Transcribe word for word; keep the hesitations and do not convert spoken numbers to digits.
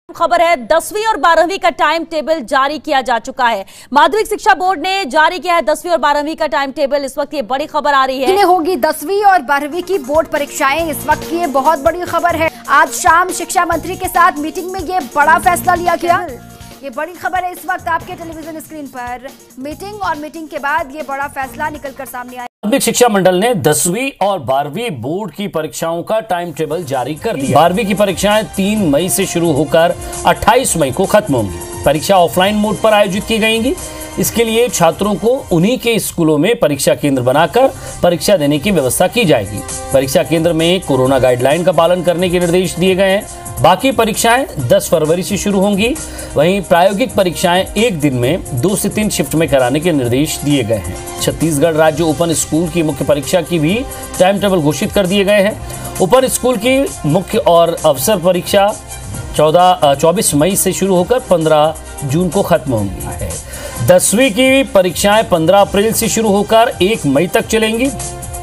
खबर है, दसवीं और बारहवीं का टाइम टेबल जारी किया जा चुका है। माध्यमिक शिक्षा बोर्ड ने जारी किया है दसवीं और बारहवीं का टाइम टेबल। इस वक्त ये बड़ी खबर आ रही है, होगी दसवीं और बारहवीं की बोर्ड परीक्षाएं। इस वक्त की ये बहुत बड़ी खबर है। आज शाम शिक्षा मंत्री के साथ मीटिंग में ये बड़ा फैसला लिया गया। ये बड़ी खबर है इस वक्त आपके टेलीविजन स्क्रीन पर। मीटिंग और मीटिंग के बाद ये बड़ा फैसला निकलकर सामने आया। माध्यमिक शिक्षा मंडल ने दसवीं और बारहवीं बोर्ड की परीक्षाओं का टाइम टेबल जारी कर दिया। बारहवीं की परीक्षाएं तीन मई से शुरू होकर अट्ठाईस मई को खत्म होंगी। परीक्षा ऑफलाइन मोड पर आयोजित की जाएंगी। इसके लिए छात्रों को उन्हीं के स्कूलों में परीक्षा केंद्र बनाकर परीक्षा देने की व्यवस्था की जाएगी। परीक्षा केंद्र में कोरोना गाइडलाइन का पालन करने के निर्देश दिए गए हैं। बाकी परीक्षाएं दस फरवरी से शुरू होंगी। वहीं प्रायोगिक परीक्षाएं एक दिन में दो से तीन शिफ्ट में कराने के निर्देश दिए गए हैं। छत्तीसगढ़ राज्य ओपन स्कूल की मुख्य परीक्षा की भी टाइम टेबल घोषित कर दिए गए हैं। ओपन स्कूल की मुख्य और अवसर परीक्षा चौदह चौबीस मई से शुरू होकर पंद्रह जून को खत्म होंगी है। दसवीं की परीक्षाएं पंद्रह अप्रैल से शुरू होकर एक मई तक चलेंगी।